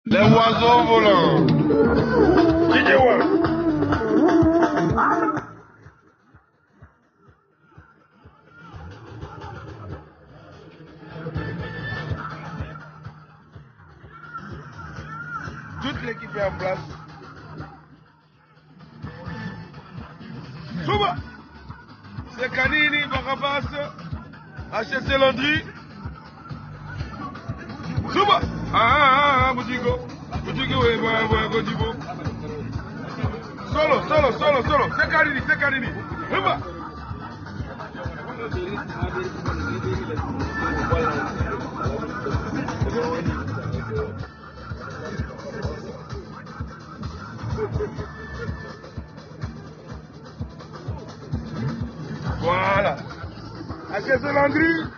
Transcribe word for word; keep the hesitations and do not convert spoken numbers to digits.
Les oiseaux volants. Toute l'équipe est en place. Souba, c'est Kanini, Barabas, H S C Landry. Souba, ah ah ah, Boutigo, Boutigo, oui, oui, oui, Boutigo. Solo, solo, solo, solo, c'est Kanini, c'est Kanini. Souba. Voilà. H S C Landry.